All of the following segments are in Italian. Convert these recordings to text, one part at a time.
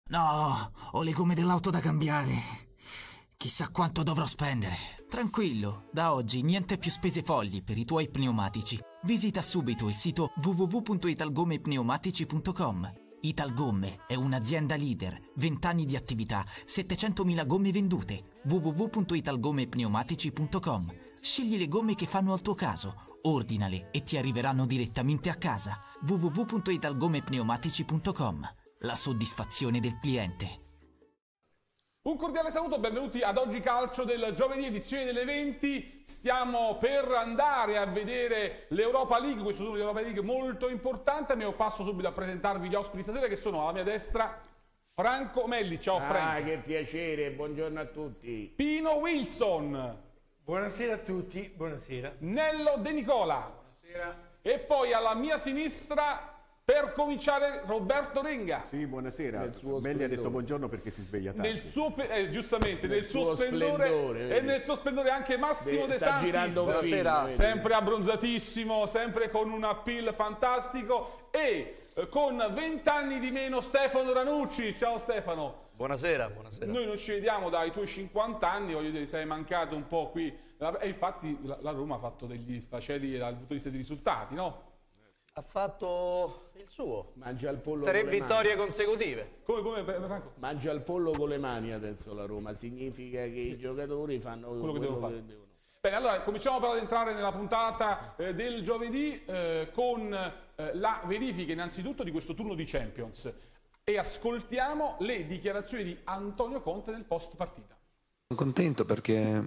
No, ho le gomme dell'auto da cambiare. Chissà quanto dovrò spendere. Tranquillo, da oggi niente più spese folli per i tuoi pneumatici. Visita subito il sito www.italgommepneumatici.com. Italgomme è un'azienda leader, 20 anni di attività, 700.000 gomme vendute. www.italgommepneumatici.com. Scegli le gomme che fanno al tuo caso, ordinale e ti arriveranno direttamente a casa. www.italgommepneumatici.com. La soddisfazione del cliente. Un cordiale saluto, benvenuti ad Oggi Calcio del giovedì, edizione delle 20. Stiamo per andare a vedere l'Europa League, questo turno di Europa League molto importante. Mi passo subito a presentarvi gli ospiti stasera che sono alla mia destra Franco Melli. Ciao Franco. Che piacere, buongiorno a tutti. Pino Wilson. Buonasera a tutti, buonasera. Nello De Nicola. Buonasera. E poi alla mia sinistra, per cominciare, Roberto Renga. Sì, buonasera. Melli ha detto buongiorno perché si sveglia tardi. Nel suo, giustamente, nel suo splendore e nel suo splendore anche Massimo De sta Santis. girando un film, sempre abbronzatissimo, sempre con un appeal fantastico e con 20 anni di meno Stefano Ranucci. Ciao Stefano. Buonasera, buonasera. Noi non ci vediamo dai tuoi 50 anni, voglio dire, sei mancato un po' qui. E infatti la Roma ha fatto degli sfaceli dal punto di vista dei risultati, no? Ha fatto il suo. Mangia il pollo 3 con le vittorie mani. consecutive. Come Franco? Mangia il pollo con le mani adesso la Roma, significa che i giocatori fanno quello che devono fare. che devono. Bene, allora cominciamo però ad entrare nella puntata del giovedì con la verifica innanzitutto di questo turno di Champions e ascoltiamo le dichiarazioni di Antonio Conte nel post partita. Sono contento perché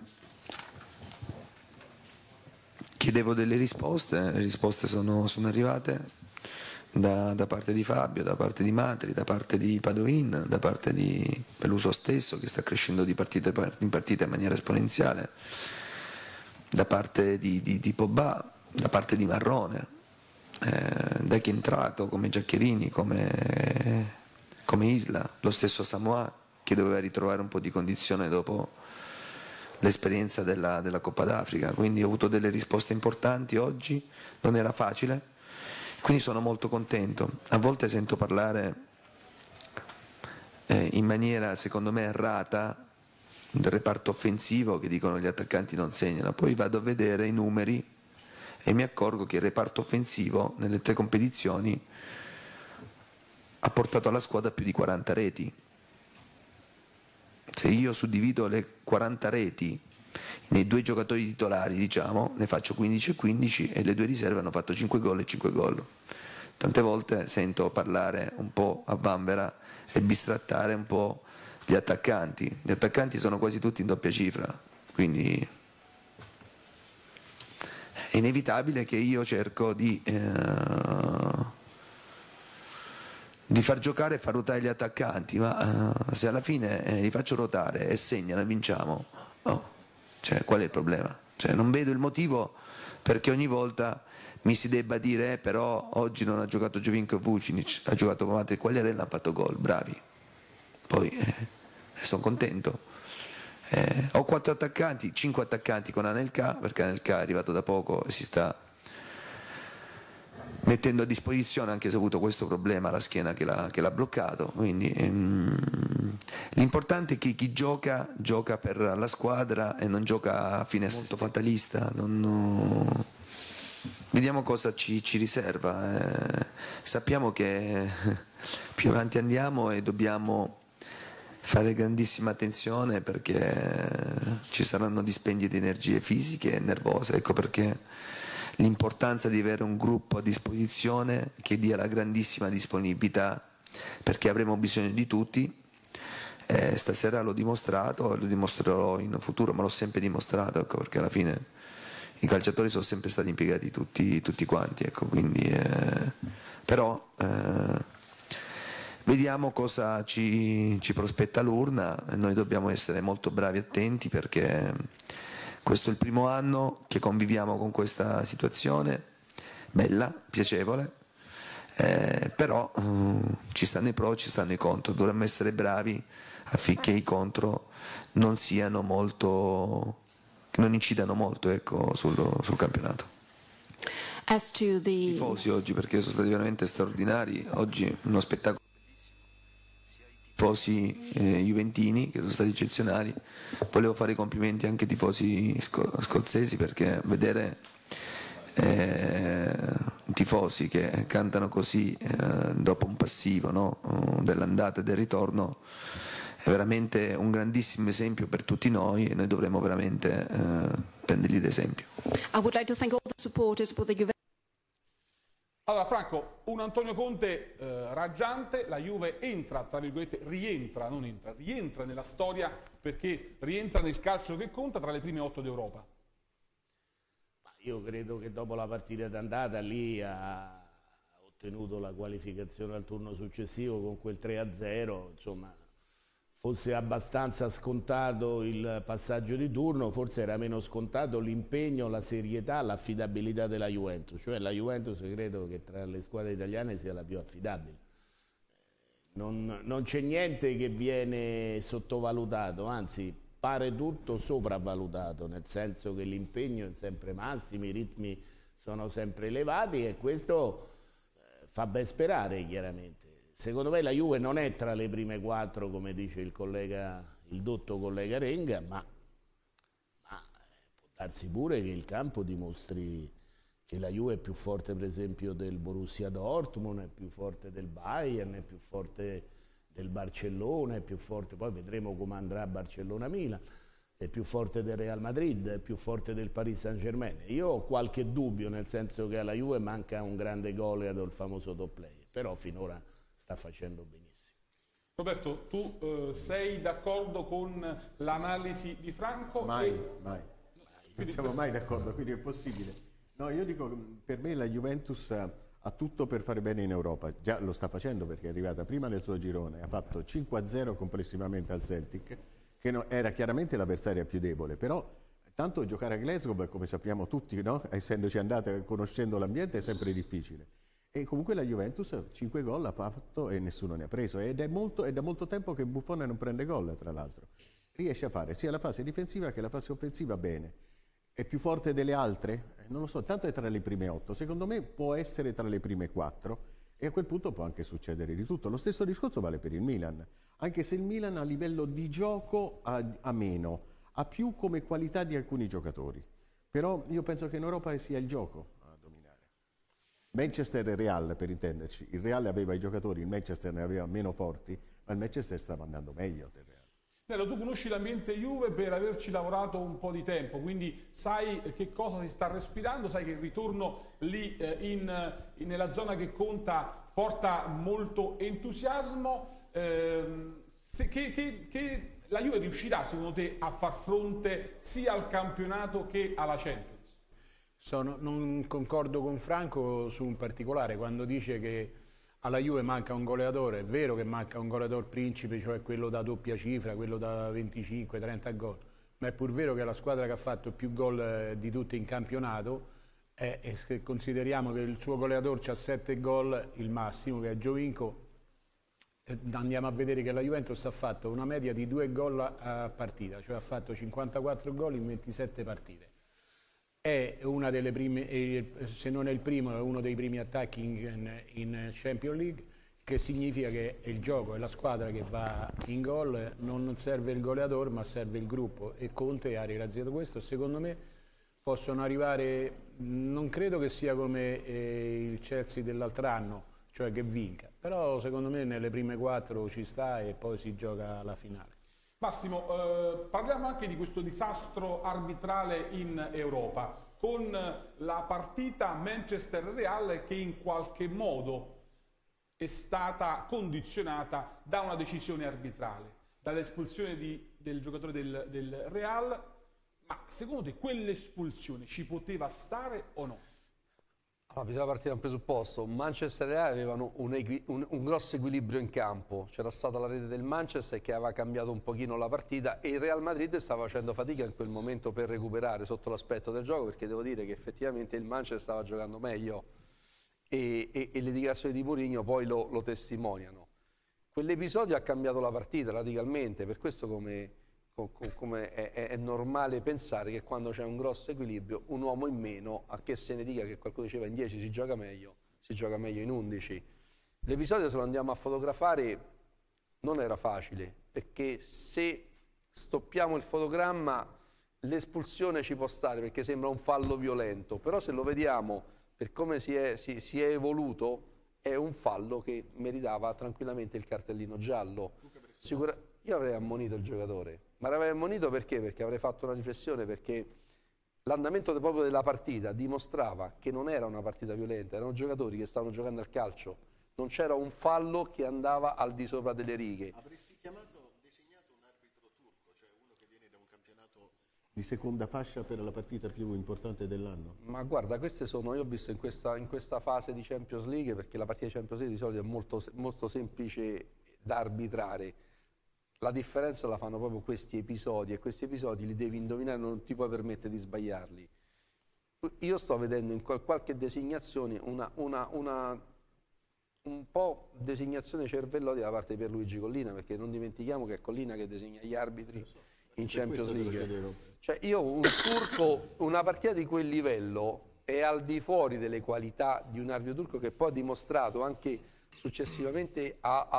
chiedevo delle risposte, le risposte sono arrivate da parte di Fabio, da parte di Matri, da parte di Padoin, da parte di Peluso stesso che sta crescendo di partita in partita in maniera esponenziale, da parte di Pogba, da parte di Marrone, da chi è entrato come Giaccherini, come Isla, lo stesso Samoa che doveva ritrovare un po' di condizione dopo l'esperienza della Coppa d'Africa, quindi ho avuto delle risposte importanti oggi, non era facile, quindi sono molto contento. A volte sento parlare in maniera secondo me errata del reparto offensivo che dicono gli attaccanti non segnano, poi vado a vedere i numeri e mi accorgo che il reparto offensivo nelle 3 competizioni ha portato alla squadra più di 40 reti. Se io suddivido le 40 reti nei 2 giocatori titolari, diciamo, ne faccio 15 e 15 e le 2 riserve hanno fatto 5 gol e 5 gol. Tante volte sento parlare un po' a vanvera e bistrattare un po' gli attaccanti. Gli attaccanti sono quasi tutti in doppia cifra, quindi è inevitabile che io cerco di far giocare e far ruotare gli attaccanti, ma se alla fine li faccio ruotare e segnano e vinciamo, cioè, qual è il problema? Cioè, non vedo il motivo perché ogni volta mi si debba dire però oggi non ha giocato Giovinco e Vucinic, ha giocato Matri e Quagliarella, hanno fatto gol, bravi. Poi sono contento. Ho 4 attaccanti, 5 attaccanti con Anelka, perché Anelka è arrivato da poco e si sta mettendo a disposizione, anche se ha avuto questo problema alla schiena che l'ha bloccato, quindi l'importante è che chi gioca per la squadra e non gioca a fine a se stesso, fatalista. Vediamo cosa ci riserva, sappiamo che più avanti andiamo e dobbiamo fare grandissima attenzione perché ci saranno dispendi di energie fisiche e nervose, ecco perché l'importanza di avere un gruppo a disposizione che dia la grandissima disponibilità, perché avremo bisogno di tutti. Stasera l'ho dimostrato, lo dimostrerò in futuro, ma l'ho sempre dimostrato, ecco, perché alla fine i calciatori sono sempre stati impiegati tutti quanti, ecco, quindi, però vediamo cosa ci prospetta l'urna. Noi dobbiamo essere molto bravi e attenti perché questo è il primo anno che conviviamo con questa situazione, bella, piacevole, però ci stanno i pro, ci stanno i contro, dovremmo essere bravi affinché i contro non siano molto, non incidano molto, ecco, sul campionato. I tifosi oggi, perché sono stati veramente straordinari, oggi uno spettacolo tifosi juventini che sono stati eccezionali. Volevo fare i complimenti anche ai tifosi scozzesi, perché vedere tifosi che cantano così dopo un passivo, no? Dell'andata e del ritorno è veramente un grandissimo esempio per tutti noi, e noi dovremmo veramente prendergli d'esempio. I would like to thank all the supporters for the Juventus. Allora Franco, un Antonio Conte raggiante, la Juve entra, tra virgolette, rientra nella storia, perché rientra nel calcio che conta tra le prime 8 d'Europa. Io credo che dopo la partita d'andata lì ha ottenuto la qualificazione al turno successivo con quel 3-0, insomma fosse abbastanza scontato il passaggio di turno, forse era meno scontato l'impegno, la serietà, l'affidabilità della Juventus. Cioè la Juventus credo che tra le squadre italiane sia la più affidabile. Non c'è niente che viene sottovalutato, anzi pare tutto sopravvalutato, nel senso che l'impegno è sempre massimo, i ritmi sono sempre elevati, e questo fa ben sperare chiaramente. Secondo me la Juve non è tra le prime 4, come dice il dotto collega Renga, ma può darsi pure che il campo dimostri che la Juve è più forte per esempio del Borussia Dortmund, è più forte del Bayern, è più forte del Barcellona, è più forte, poi vedremo come andrà Barcellona-Milan, è più forte del Real Madrid, è più forte del Paris Saint-Germain. Io ho qualche dubbio, nel senso che alla Juve manca un grande goleador, il famoso top player, però finora sta facendo benissimo. Roberto, tu sei d'accordo con l'analisi di Franco? Mai. Non siamo mai d'accordo, quindi è impossibile. No, io dico, per me la Juventus ha tutto per fare bene in Europa. Già lo sta facendo, perché è arrivata prima nel suo girone, ha fatto 5-0 complessivamente al Celtic, che era chiaramente l'avversaria più debole, però tanto giocare a Glasgow, come sappiamo tutti, no? Essendoci andate, conoscendo l'ambiente, è sempre difficile. E comunque la Juventus 5 gol ha fatto e nessuno ne ha preso, ed è da molto tempo che Buffon non prende gol, tra l'altro. Riesce a fare sia la fase difensiva che la fase offensiva bene. È più forte delle altre? Non lo so, tanto è tra le prime 8, secondo me può essere tra le prime 4, e a quel punto può anche succedere di tutto. Lo stesso discorso vale per il Milan, anche se il Milan a livello di gioco ha meno, ha più come qualità di alcuni giocatori, però io penso che in Europa sia il gioco a dominare. Manchester e Real, per intenderci, il Real aveva i giocatori, il Manchester ne aveva meno forti, ma il Manchester stava andando meglio del Real. Nello, tu conosci l'ambiente Juve per averci lavorato un po' di tempo, quindi sai che cosa si sta respirando, sai che il ritorno lì nella zona che conta porta molto entusiasmo. Che la Juve riuscirà secondo te a far fronte sia al campionato che alla Champions? Non concordo con Franco su un particolare, quando dice che alla Juve manca un goleatore. È vero che manca un goleatore principe, cioè quello da doppia cifra, quello da 25-30 gol, ma è pur vero che la squadra che ha fatto più gol di tutte in campionato, e se consideriamo che il suo goleatore ha 7 gol, il massimo, che è Giovinco, andiamo a vedere che la Juventus ha fatto una media di 2 gol a partita, cioè ha fatto 54 gol in 27 partite. È una delle prime, se non è il primo, è uno dei primi attacchi in Champions League, che significa che è il gioco, è la squadra che va in gol, non serve il goleatore ma serve il gruppo, e Conte ha realizzato questo. Secondo me possono arrivare, non credo che sia come il Chelsea dell'altro anno, cioè che vinca, però secondo me nelle prime 4 ci sta e poi si gioca la finale. Massimo, parliamo anche di questo disastro arbitrale in Europa, con la partita Manchester-Real che in qualche modo è stata condizionata da una decisione arbitrale, dall'espulsione del giocatore del Real. Ma secondo te quell'espulsione ci poteva stare o no? Allora, bisogna partire da un presupposto. Manchester e Real avevano un grosso equilibrio in campo, c'era stata la rete del Manchester che aveva cambiato un pochino la partita, e il Real Madrid stava facendo fatica in quel momento per recuperare sotto l'aspetto del gioco, perché devo dire che effettivamente il Manchester stava giocando meglio, e le dichiarazioni di Mourinho poi lo testimoniano. Quell'episodio ha cambiato la partita radicalmente, per questo è normale pensare che quando c'è un grosso equilibrio, un uomo in meno, a che se ne dica che qualcuno diceva in 10 si gioca meglio in 11. L'episodio, se lo andiamo a fotografare, non era facile, perché se stoppiamo il fotogramma l'espulsione ci può stare perché sembra un fallo violento, però se lo vediamo per come si è evoluto è un fallo che meritava tranquillamente il cartellino giallo. Io avrei ammonito il giocatore, ma l'avrei ammonito perché? Perché avrei fatto una riflessione, perché l'andamento proprio della partita dimostrava che non era una partita violenta, erano giocatori che stavano giocando al calcio, non c'era un fallo che andava al di sopra delle righe. Avresti designato un arbitro turco, cioè uno che viene da un campionato di seconda fascia per la partita più importante dell'anno? Ma guarda, queste sono, io ho visto in questa fase di Champions League, perché la partita di Champions League di solito è molto semplice da arbitrare. La differenza la fanno proprio questi episodi, e questi episodi li devi indovinare, non ti puoi permettere di sbagliarli. Io sto vedendo in qualche designazione un po' designazione cervellotica da parte di Pierluigi Collina, perché non dimentichiamo che è Collina che designa gli arbitri in Champions League. Cioè io un turco, una partita di quel livello è al di fuori delle qualità di un arbitro turco, che poi ha dimostrato anche successivamente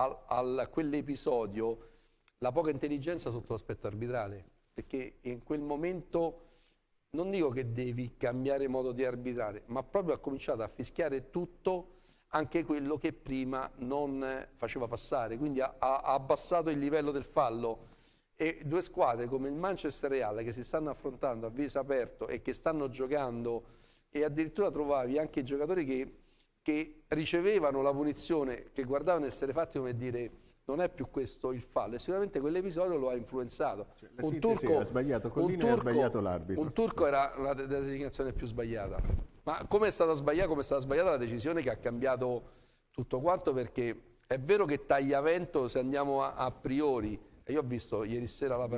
a quell'episodio la poca intelligenza sotto l'aspetto arbitrale, perché in quel momento non dico che devi cambiare modo di arbitrare, ma proprio ha cominciato a fischiare tutto, anche quello che prima non faceva passare, quindi ha abbassato il livello del fallo. E due squadre come il Manchester Real, che si stanno affrontando a viso aperto e che stanno giocando, e addirittura trovavi anche i giocatori che ricevevano la punizione, che guardavano essere fatti come dire non è più questo il fallo, e sicuramente quell'episodio lo ha influenzato. Cioè, un turco ha sbagliato Collina e ha sbagliato l'arbitro. Un turco era la designazione più sbagliata. Ma come è stata sbagliata la decisione che ha cambiato tutto quanto, perché è vero che Tagliavento, se andiamo a priori, e io ho visto ieri sera la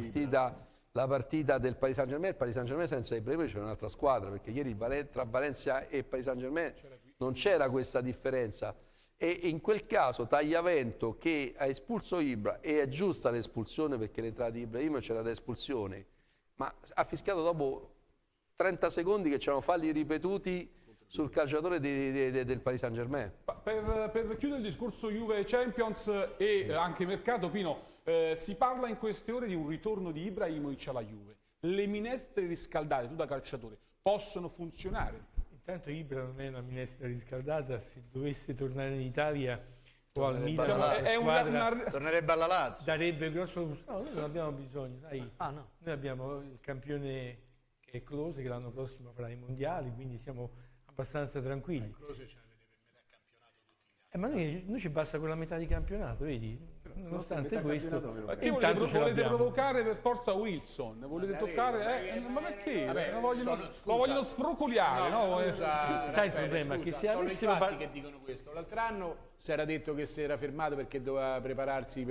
partita del Paris Saint-Germain, il Paris Saint-Germain senza Ibrahimovic c'era un'altra squadra, perché ieri tra Valencia e Paris Saint-Germain non c'era questa differenza. E in quel caso Tagliavento, che ha espulso Ibra, e è giusta l'espulsione perché l'entrata di Ibrahimovic c'era da espulsione, ma ha fischiato dopo 30 secondi che c'erano falli ripetuti sul calciatore del Paris Saint-Germain. Per chiudere il discorso Juve Champions e anche mercato, Pino, si parla in queste ore di un ritorno di Ibrahimovic alla Juve. Le minestre riscaldate, tu da calciatore, possono funzionare? Intanto Ibra non è una minestra riscaldata, se dovesse tornare in Italia o al Milan tornerebbe alla Lazio. Darebbe grosso... No, noi non abbiamo bisogno, sai. No. Noi abbiamo il campione che è Klose, che l'anno prossimo farà i mondiali, quindi siamo abbastanza tranquilli. Klose ce la deve per metà campionato tutti gli ma anni. noi ci basta con la metà di campionato, vedi? Nonostante questo, perché volete provocare per forza Wilson? Volete toccare? Ma perché? Vabbè, lo vogliono sfrocoliare, no? Scusa, sai il problema? Che se sono i fatti che dicono questo. L'altro anno si era detto che si era fermato perché doveva prepararsi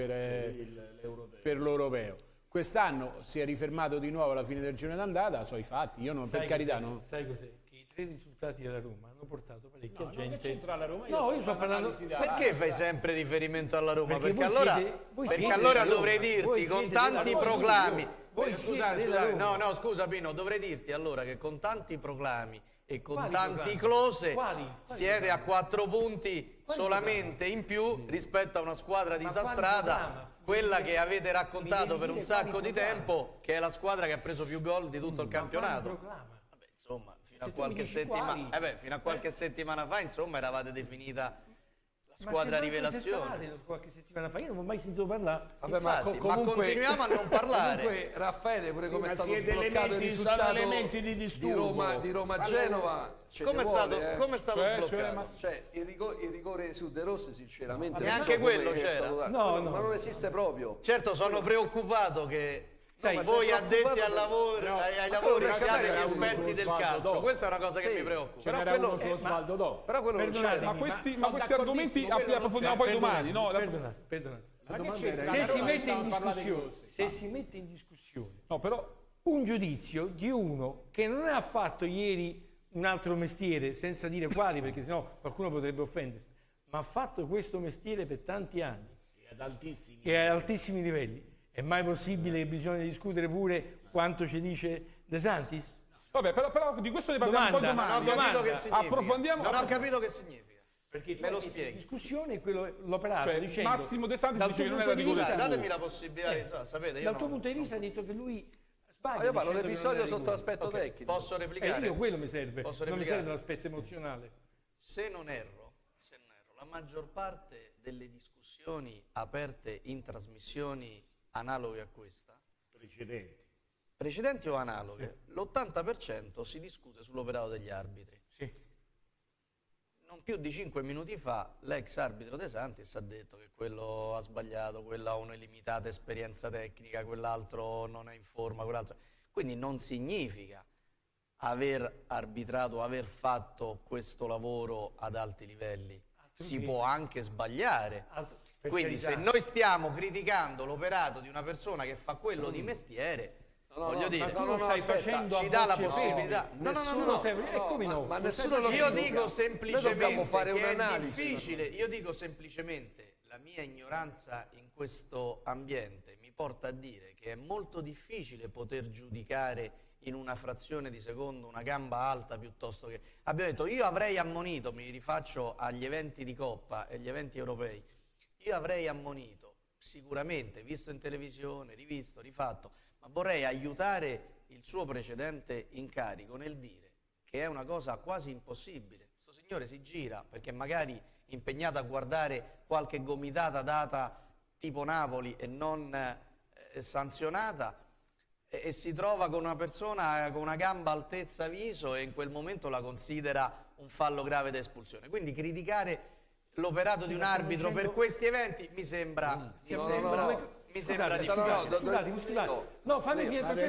per l'Europeo. Quest'anno si è rifermato di nuovo alla fine del girone d'andata, so i fatti, io non, per carità non... Sai cos'è? Che i 3 risultati della Roma hanno portato parecchia gente... Non c'entra la Roma, io sto parlando... Perché fai sempre riferimento alla Roma? Perché allora dovrei dirti con tanti proclami... Scusa Pino, dovrei dirti allora che con tanti proclami e con tanti Klose siete a 4 punti solamente in più rispetto a una squadra disastrata, quella che avete raccontato per un sacco di tempo, che è la squadra che ha preso più gol di tutto il campionato. Vabbè, insomma, fino a qualche settimana fa, insomma, eravate definita la squadra rivelazione. Qualche settimana fa io non ho mai sentito parlare. Vabbè, infatti, ma continuiamo a non parlare. Comunque, Raffaele, pure come è stato sbloccato il risultato di Roma-Genova, come è stato sbloccato? Il rigore su De Rossi, sinceramente, neanche quello c'era. Ma non esiste proprio. Certo, sono preoccupato che voi addetti ai lavori siate gli esperti del calcio. Questa è una cosa che mi preoccupa. C'era uno su Osvaldo Do. Però quello non c'è. Ma questi argomenti li approfondiamo poi domani, no? Perdonate. Se si mette in discussione un giudizio di uno che non ha fatto ieri un altro mestiere, senza dire quali, perché sennò qualcuno potrebbe offendersi, ma ha fatto questo mestiere per tanti anni e ad altissimi livelli, è mai possibile che bisogna discutere pure quanto ci dice De Santis? Vabbè, però di questo ne parliamo poi domani. Non ho capito che significa. Approfondiamo. Non ho capito che significa. Perché me lo spieghi. In discussione l'operato cioè, dicendo Massimo De Santis dice che non era rigore. Datemi la possibilità di sapete, dal tuo punto di vista ha detto che lui io parlo l'episodio sotto l'aspetto tecnico. Posso replicare? Io quello mi serve, non mi serve l'aspetto emozionale. Se non erro, la maggior parte delle discussioni aperte in trasmissioni analoghe a questa, precedenti o analoghe, l'80% si discute sull'operato degli arbitri. Sì. Non più di 5 minuti fa l'ex arbitro De Santis ha detto che quello ha sbagliato, quello ha una limitata esperienza tecnica, quell'altro non è in forma, quell'altro. Quindi non significa aver arbitrato, aver fatto questo lavoro ad alti livelli. Si può anche sbagliare. Quindi se noi stiamo criticando l'operato di una persona che fa quello di mestiere, voglio dire, ci dà la possibilità. Ma nessuno lo io dico semplicemente che è difficile. Io dico semplicemente la mia ignoranza in questo ambiente mi porta a dire che è molto difficile poter giudicare in una frazione di secondo una gamba alta piuttosto che... Abbiamo detto, io avrei ammonito, mi rifaccio agli eventi di Coppa e agli eventi europei, io avrei ammonito sicuramente, visto in televisione, rivisto, rifatto, ma vorrei aiutare il suo precedente incarico nel dire che è una cosa quasi impossibile. Questo signore si gira perché magari impegnato a guardare qualche gomitata data tipo Napoli e non sanzionata, e si trova con una persona con una gamba altezza viso e in quel momento la considera un fallo grave da espulsione. Quindi criticare l'operato di un arbitro per questi eventi mi sembra difficile. No, fammi finire.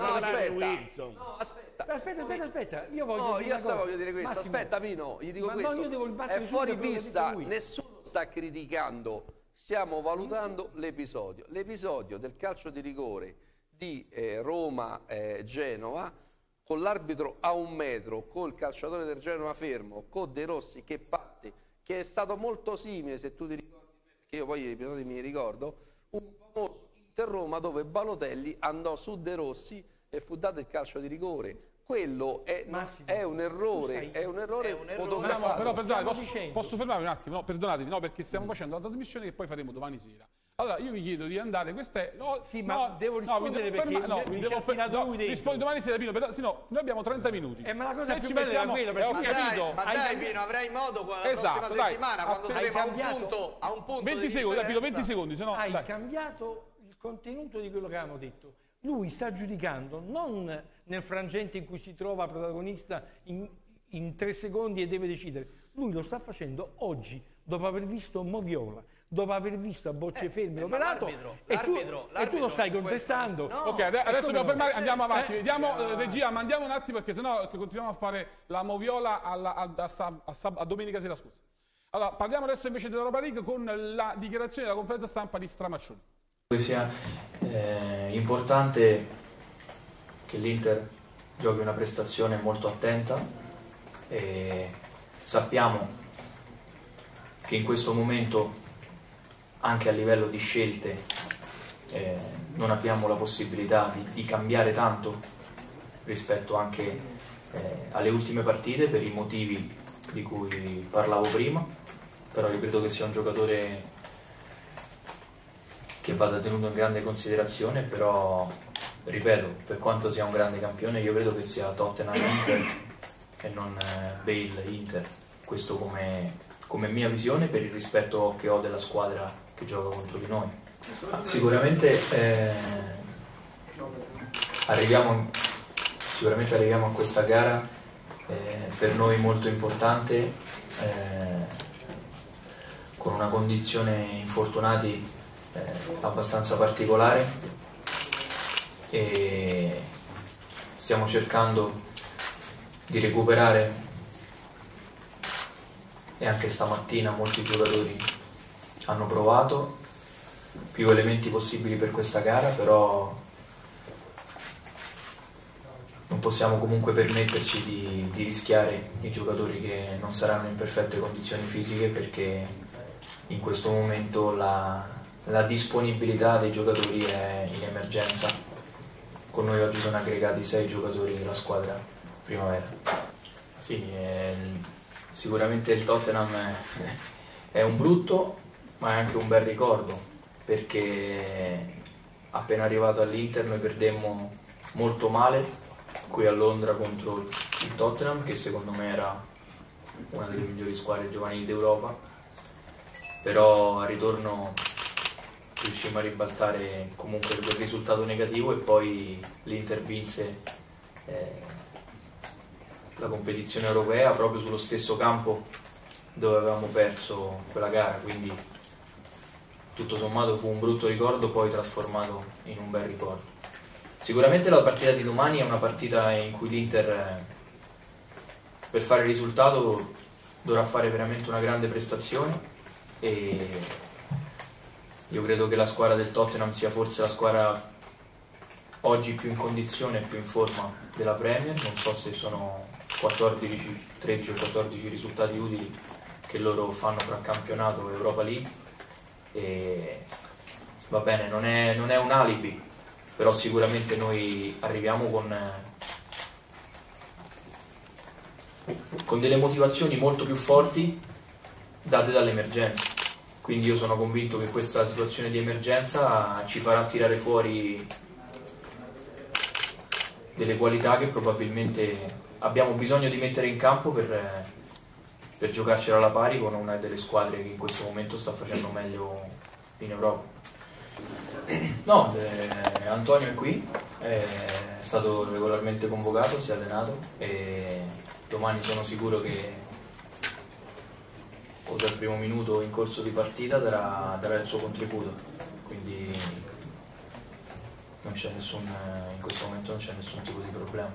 Aspetta. Io voglio dire questo. Aspetta, Pino, gli dico questo. È fuori pista, nessuno sta criticando. Stiamo valutando l'episodio. L'episodio del calcio di rigore di Roma-Genova, con l'arbitro a 1 metro, col calciatore del Genova fermo, con De Rossi che parte, che è stato molto simile, se tu ti ricordi, perché io poi gli episodi mi ricordo, un famoso Inter-Roma dove Balotelli andò su De Rossi e fu dato il calcio di rigore. Quello è un errore, fotografato. Però perdonate, posso fermarmi un attimo? No, perdonatemi, no, perché stiamo facendo una trasmissione che poi faremo domani sera. Allora io vi chiedo di andare, devo rispondere rispondi domani sera, Pino, però, noi abbiamo 30 minuti. Ma la cosa più bella era quello, perché dai Pino, avrai modo la prossima settimana, quando saremo a un punto 20 secondi, Pino, 20 secondi, sennò hai cambiato il contenuto di quello che avevamo detto. Lui sta giudicando non nel frangente in cui si trova protagonista in 3 secondi e deve decidere. Lui lo sta facendo oggi, dopo aver visto Moviola, dopo aver visto a bocce ferme l'operato, e tu lo stai contestando. No. Ok, adesso dobbiamo fermare, andiamo avanti. Vediamo, regia, mandiamo un attimo perché sennò continuiamo a fare la Moviola a domenica sera, scusa. Allora, parliamo adesso invece dell'Europa League con la dichiarazione della conferenza stampa di Stramaccioni. Sia importante che l'Inter giochi una prestazione molto attenta e sappiamo che in questo momento anche a livello di scelte non abbiamo la possibilità di cambiare tanto rispetto anche alle ultime partite per i motivi di cui parlavo prima, però io credo che sia un giocatore che vada tenuto in grande considerazione, però ripeto, per quanto sia un grande campione, io credo che sia Tottenham-Inter e non Bale-Inter, questo come mia visione per il rispetto che ho della squadra che gioca contro di noi. Sicuramente arriviamo a questa gara per noi molto importante, con una condizione infortunati abbastanza particolare, e stiamo cercando di recuperare, e anche stamattina molti giocatori hanno provato più elementi possibili per questa gara, però non possiamo comunque permetterci di rischiare i giocatori che non saranno in perfette condizioni fisiche, perché in questo momento la disponibilità dei giocatori è in emergenza. Con noi oggi sono aggregati 6 giocatori della squadra primavera. Sì, sicuramente il Tottenham È un brutto, ma è anche un bel ricordo, perché appena arrivato all'Inter noi perdemmo molto male qui a Londra contro il Tottenham, che secondo me era una delle migliori squadre giovanili d'Europa, però al ritorno riuscimmo a ribaltare comunque quel risultato negativo e poi l'Inter vinse la competizione europea proprio sullo stesso campo dove avevamo perso quella gara, quindi tutto sommato fu un brutto ricordo poi trasformato in un bel ricordo. Sicuramente la partita di domani è una partita in cui l'Inter per fare il risultato dovrà fare veramente una grande prestazione e io credo che la squadra del Tottenham sia forse la squadra oggi più in condizione e più in forma della Premier. Non so se sono 13 o 14 risultati utili che loro fanno tra campionato e Europa League e va bene, non è un alibi, però sicuramente noi arriviamo con delle motivazioni molto più forti date dall'emergenza, quindi io sono convinto che questa situazione di emergenza ci farà tirare fuori delle qualità che probabilmente abbiamo bisogno di mettere in campo per giocarcela alla pari con una delle squadre che in questo momento sta facendo meglio in Europa. No, Antonio è qui, è stato regolarmente convocato, si è allenato e domani sono sicuro che o dal primo minuto in corso di partita darà il suo contributo, quindi non c'è in questo momento non c'è nessun tipo di problema.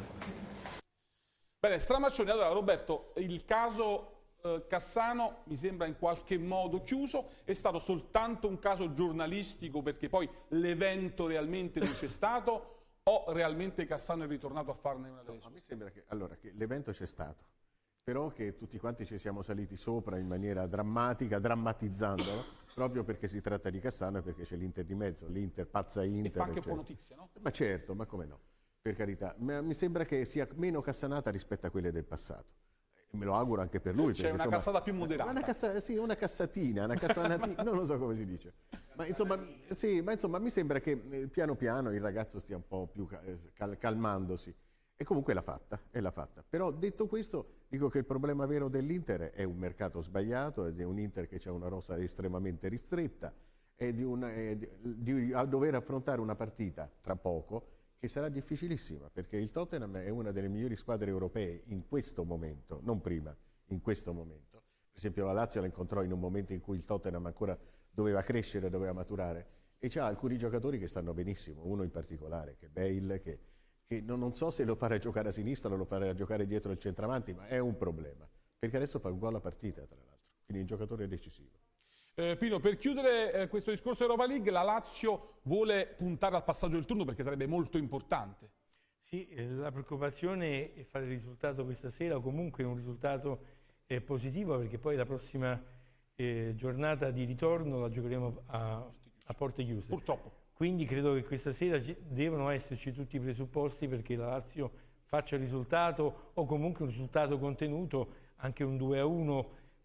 Bene, Stramaccioni, allora Roberto, il caso Cassano mi sembra in qualche modo chiuso, è stato soltanto un caso giornalistico perché poi l'evento realmente non c'è stato o realmente Cassano è ritornato a farne una delle sue? A me sembra che l'evento c'è stato, però che tutti quanti ci siamo saliti sopra in maniera drammatica, drammatizzandolo, proprio perché si tratta di Cassano e perché c'è l'Inter di mezzo, l'Inter, pazza Inter. E fa anche eccetera. un po' notizia, no? Ma certo, ma come no, per carità. Ma mi sembra che sia meno cassanata rispetto a quelle del passato. Me lo auguro anche per lui. C'è perché, una cassata più moderata. Una cassatina, una cassanatina, non lo so come si dice. Ma insomma mi sembra che piano piano il ragazzo stia un po' più calmandosi. E comunque l'ha fatta. Però detto questo, dico che il problema vero dell'Inter è un mercato sbagliato, è un Inter che ha una rosa estremamente ristretta, e di dover affrontare una partita tra poco che sarà difficilissima, perché il Tottenham è una delle migliori squadre europee in questo momento, non prima, in questo momento. Per esempio la Lazio la incontrò in un momento in cui il Tottenham ancora doveva crescere, doveva maturare, e c'ha alcuni giocatori che stanno benissimo, uno in particolare, che è Bale, che non so se lo farà giocare a sinistra o lo farà giocare dietro il centravanti, ma è un problema, perché adesso fa un gol a partita, tra l'altro, quindi un giocatore decisivo. Pino, per chiudere questo discorso Europa League, la Lazio vuole puntare al passaggio del turno perché sarebbe molto importante. Sì, la preoccupazione è fare il risultato questa sera o comunque un risultato positivo, perché poi la prossima giornata di ritorno la giocheremo a porte chiuse. Purtroppo. Quindi credo che questa sera devono esserci tutti i presupposti perché la Lazio faccia il risultato o comunque un risultato contenuto, anche un 2-1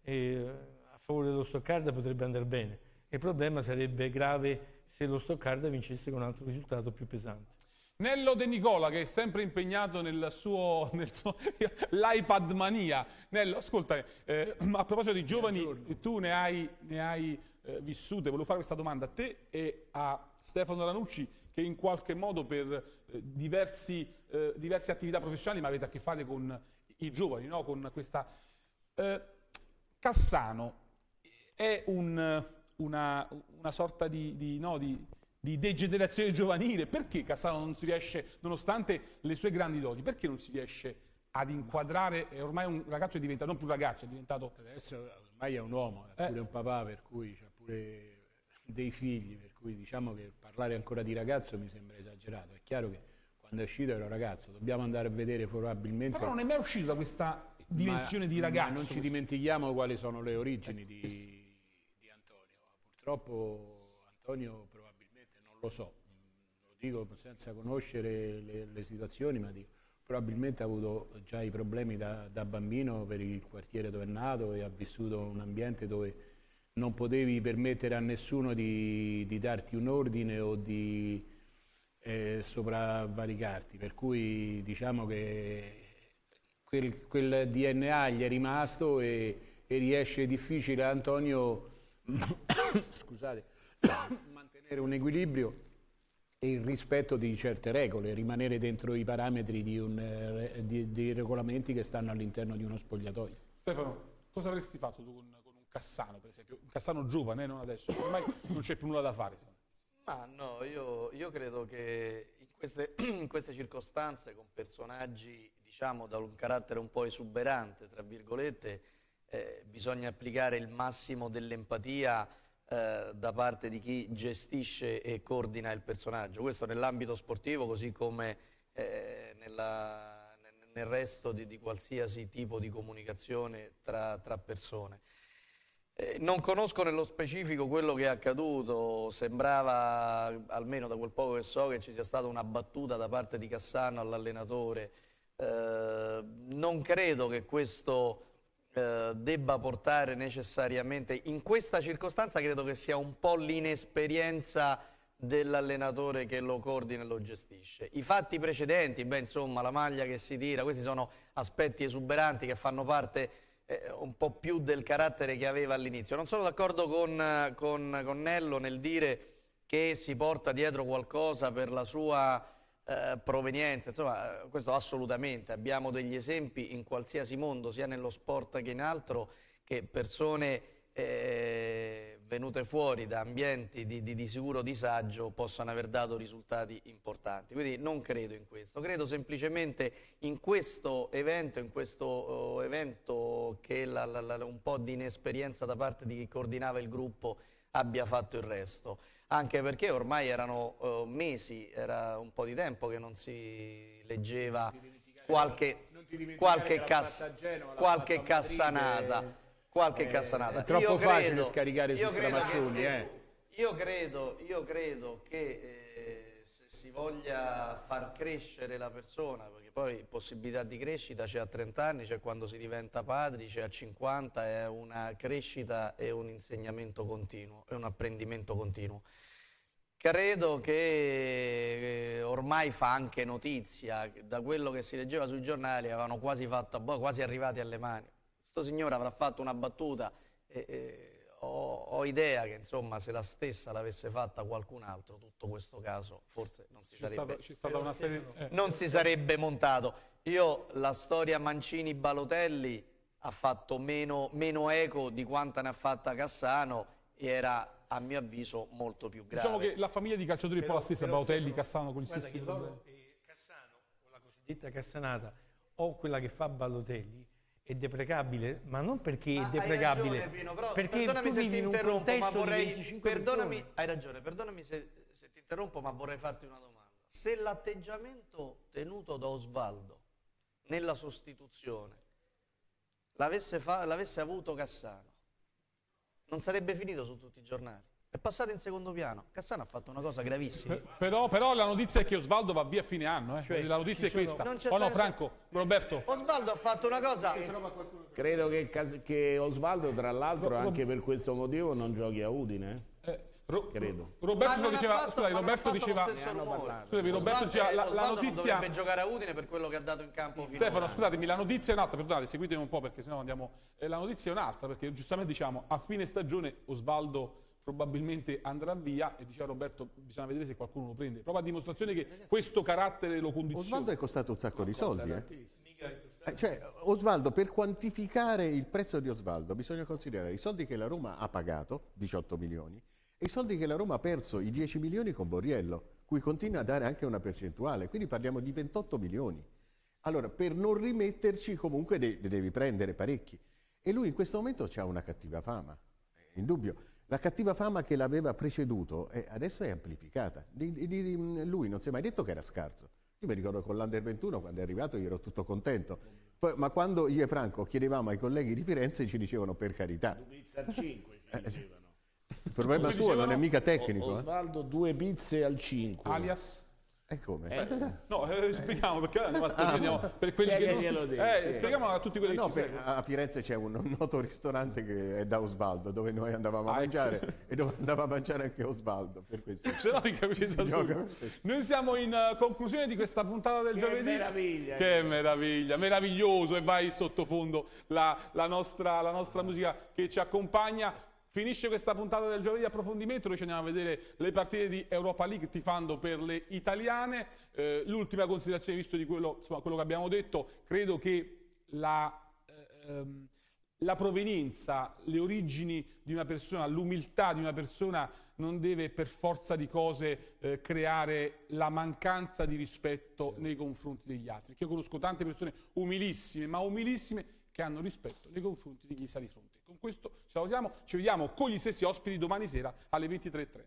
a favore dello Stoccarda potrebbe andare bene. Il problema sarebbe grave se lo Stoccarda vincesse con un altro risultato più pesante. Nello De Nicola, che è sempre impegnato nel suo l'iPad mania. Nello, ascolta, a proposito di giovani, tu ne hai vissute, volevo fare questa domanda a te e a Stefano Ranucci, che in qualche modo per diverse attività professionali ma avete a che fare con i giovani, no? Con questa Cassano è una sorta di degenerazione giovanile. Perché Cassano non si riesce, nonostante le sue grandi doti, perché non si riesce ad inquadrare? Ormai un ragazzo è diventato, non più ragazzo, è diventato... Adesso ormai è un uomo, è pure un papà, per cui c'ha pure dei figli, per cui diciamo che parlare ancora di ragazzo mi sembra esagerato. È chiaro che quando è uscito era un ragazzo, dobbiamo andare a vedere probabilmente... Però non è mai uscito da questa dimensione di ragazzo. Ma non ci dimentichiamo quali sono le origini di Antonio. Purtroppo Antonio probabilmente, non lo so, lo dico senza conoscere le situazioni, ma dico, probabilmente ha avuto già i problemi da bambino per il quartiere dove è nato e ha vissuto un ambiente dove non potevi permettere a nessuno di darti un ordine o di sopravvaricarti, per cui diciamo che quel DNA gli è rimasto e riesce difficile a Antonio scusate, mantenere un equilibrio e il rispetto di certe regole, rimanere dentro i parametri dei regolamenti che stanno all'interno di uno spogliatoio. Stefano, cosa avresti fatto tu con un Cassano, per esempio? Un Cassano giovane, non adesso, ormai non c'è più nulla da fare. Ma no, io credo che in queste circostanze, con personaggi, diciamo, da un carattere un po' esuberante, tra virgolette, bisogna applicare il massimo dell'empatia da parte di chi gestisce e coordina il personaggio. Questo nell'ambito sportivo, così come nel resto di qualsiasi tipo di comunicazione tra persone. Non conosco nello specifico quello che è accaduto, sembrava, almeno da quel poco che so, che ci sia stata una battuta da parte di Cassano all'allenatore. Non credo che questo debba portare necessariamente, in questa circostanza credo che sia un po' l'inesperienza dell'allenatore che lo coordina e lo gestisce. I fatti precedenti, beh insomma la maglia che si tira, questi sono aspetti esuberanti che fanno parte un po' più del carattere che aveva all'inizio. Non sono d'accordo con Nello nel dire che si porta dietro qualcosa per la sua provenienza, insomma questo assolutamente. Abbiamo degli esempi in qualsiasi mondo, sia nello sport che in altro, che persone venute fuori da ambienti di sicuro disagio possano aver dato risultati importanti. Quindi non credo in questo, credo semplicemente in questo evento che un po' di inesperienza da parte di chi coordinava il gruppo abbia fatto il resto. Anche perché ormai erano mesi, era un po' di tempo che non si leggeva qualche cassanata. È troppo facile scaricare su Stramaccioni. Io credo che se si voglia far crescere la persona, perché poi possibilità di crescita c'è a 30 anni, c'è quando si diventa padri, c'è a 50, è una crescita e un insegnamento continuo, è un apprendimento continuo. Credo che ormai fa anche notizia, da quello che si leggeva sui giornali avevano quasi arrivati alle mani. Questo signore avrà fatto una battuta e ho idea che insomma se la stessa l'avesse fatta qualcun altro, tutto questo caso forse non si sarebbe montato. La storia Mancini-Balotelli ha fatto meno eco di quanta ne ha fatta Cassano e era a mio avviso molto più grave. Diciamo che la famiglia di calciatori è un po' la stessa, Balotelli, Cassano con gli stessi problemi. Cassano, o la cosiddetta Cassanata, o quella che fa Balotelli, è deprecabile, ma non perché è deprecabile, hai ragione, Pino, però, perché perdonami se ti interrompo, ma vorrei, hai ragione, perdonami se ti interrompo, ma vorrei farti una domanda. Se l'atteggiamento tenuto da Osvaldo nella sostituzione l'avesse avuto Cassano, non sarebbe finito su tutti i giornali. È passato in secondo piano. Cassano ha fatto una cosa gravissima. Però la notizia è che Osvaldo va via a fine anno. Cioè, la notizia è questa. Franco, Roberto? Osvaldo ha fatto una cosa... Credo che Osvaldo, tra l'altro, anche per questo motivo non giochi a Udine. Credo. Roberto diceva... la notizia... dovrebbe giocare a Udine per quello che ha dato in campo. Stefano, scusatemi, la notizia è un'altra. Perdonate, seguitemi un po' perché sennò andiamo... La notizia è un'altra perché giustamente diciamo a fine stagione Osvaldo probabilmente andrà via e diceva Roberto bisogna vedere se qualcuno lo prende, proprio a dimostrazione che questo carattere lo condiziona. Osvaldo è costato un sacco di soldi. Cioè, Osvaldo, per quantificare il prezzo di Osvaldo bisogna considerare i soldi che la Roma ha pagato, 18 milioni, e i soldi che la Roma ha perso, i 10 milioni con Borriello, cui continua a dare anche una percentuale, quindi parliamo di 28 milioni. Allora, per non rimetterci comunque devi prendere parecchi. E lui in questo momento ha una cattiva fama, indubbio. La cattiva fama che l'aveva preceduto adesso è amplificata. Lui non si è mai detto che era scarso. Io mi ricordo con l'Under 21 quando è arrivato io ero tutto contento. Poi, ma quando io e Franco chiedevamo ai colleghi di Firenze ci dicevano per carità. 2 pizze al 5 ci dicevano. Il problema suo non è mica tecnico. Osvaldo 2 pizze al 5. Alias? E come? No, spieghiamo perché andiamo per quelli che spieghiamo a tutti quelli che ci seguono. A Firenze c'è un noto ristorante che è da Osvaldo, dove noi andavamo a mangiare e dove andava a mangiare anche Osvaldo, per questo. Se no noi siamo in conclusione di questa puntata del giovedì. Che meraviglia, meraviglioso, e vai sottofondo la nostra musica che ci accompagna. Finisce questa puntata del giovedì approfondimento, noi ci andiamo a vedere le partite di Europa League tifando per le italiane. L'ultima considerazione, visto di quello che abbiamo detto, credo che la provenienza, le origini di una persona, l'umiltà di una persona non deve per forza di cose creare la mancanza di rispetto nei confronti degli altri. Io conosco tante persone umilissime, ma umilissime, che hanno rispetto nei confronti di chi sta di fronte. Con questo salutiamo, ci vediamo con gli stessi ospiti domani sera alle 23:30.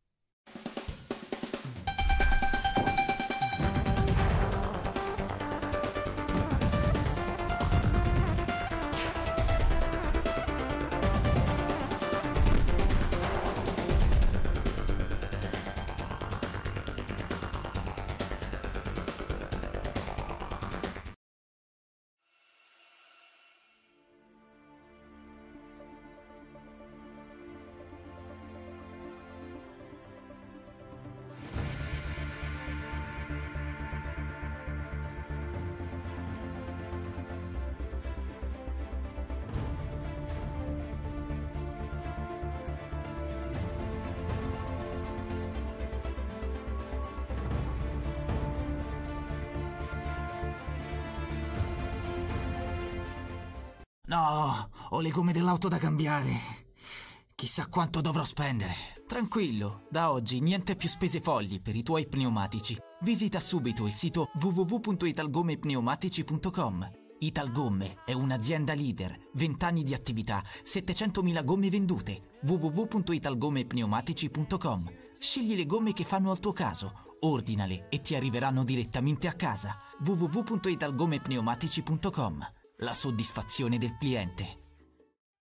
No, ho le gomme dell'auto da cambiare. Chissà quanto dovrò spendere. Tranquillo, da oggi niente più spese folli per i tuoi pneumatici. Visita subito il sito www.italgommepneumatici.com. Italgomme è un'azienda leader, 20 anni di attività, 700.000 gomme vendute. www.italgommepneumatici.com. Scegli le gomme che fanno al tuo caso, ordinale e ti arriveranno direttamente a casa. www.italgommepneumatici.com. La soddisfazione del cliente.